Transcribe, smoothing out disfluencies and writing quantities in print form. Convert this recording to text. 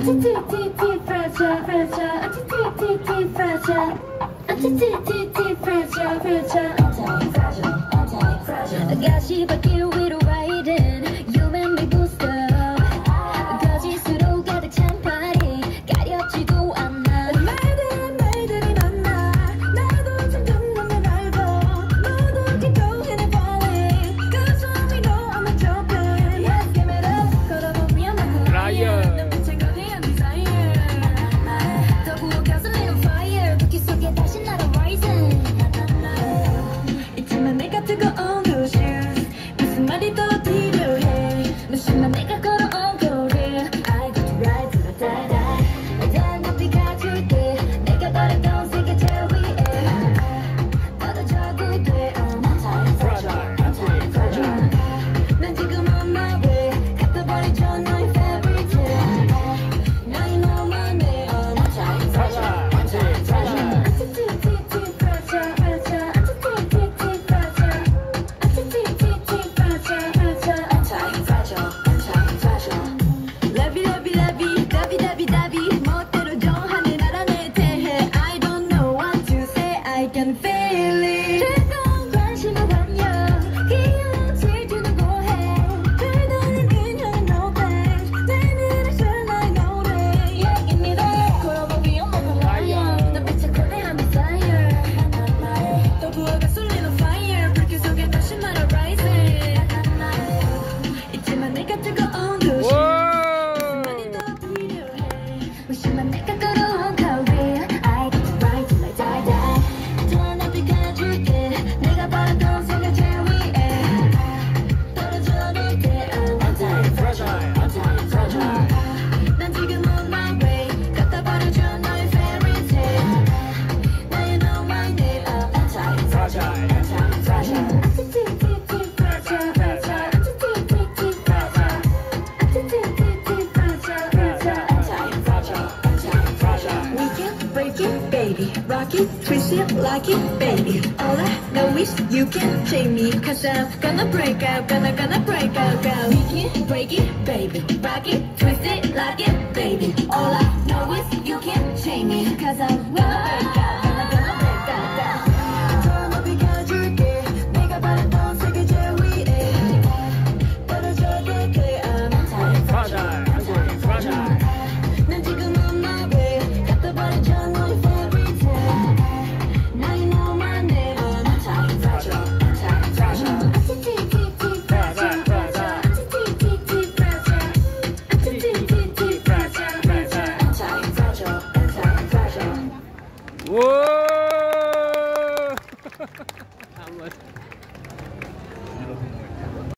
가시밭길 위로 riding You make me boost up 거짓으로 가득 찬 파리 가렵지도 않아 말들이 많아 나도 점점 너무 넓어 모두 keep going and falling Cause we know I'm a joker Let's give it up 걸어보면 난 눈빛엔 거대한 desire 더 부어 gasoline on fire 불길 속에 다시 날아 rising 있지만 내가 뜨거운 무슨 말이 더 필요해 무심한 내가 걸어온 거리 I got to ride till I die die 난 높이 가줄게 내가 바랬던 세계 제일 위에 떨어져도 돼 I'm anti-fragile anti-fragile 난 지금 on my way 갖다버리죠 너의 fairy tale Now you know my name I'm anti-fragile anti-fragile 멋대로 정하는 나라 내 대해 I don't know what to say I can feel it 뜨거운 관심을 환영 귀여운 질투는 고해 별다른 인형은 no thanks 내 눈에 설날 노래 Yeah give me that 걸어봐 위험한 lion 난 빛의 거대한 desire 또 부어 gasoline on fire 불길 속에 다시 말아 rising 있지만 내가 뜨거운 도시 무심한 내가 걸어온 거리 I get to ride till I die die 더 높이 가줄게 내가 바랬던 세계 제일 위에 떨어져도 돼 I'm anti-fragile anti-fragile 난 지금 on my way 갖다 버려줘 너의 fairy tale Now you know my name I'm anti-fragile anti-fragile Break it, baby, rock it, twist it, like it, baby. All I know is you can't shame me, cause I'm gonna break out, gonna break out, girl. We can break it, baby, rock it, twist it, like it, baby. All I know is you can't shame me, cause I'm gonna break out, gonna break out, girl. 더 높이 가줄게, 내가 바랬던 세계 제일 위에 떨어져도 돼, I'm anti-fragile, anti-fragile. 난 지금 on my way, 갖다 버려줘 너의 fairy tale. Now you know my name, I'm anti-fragile, anti-fragile. Whoa!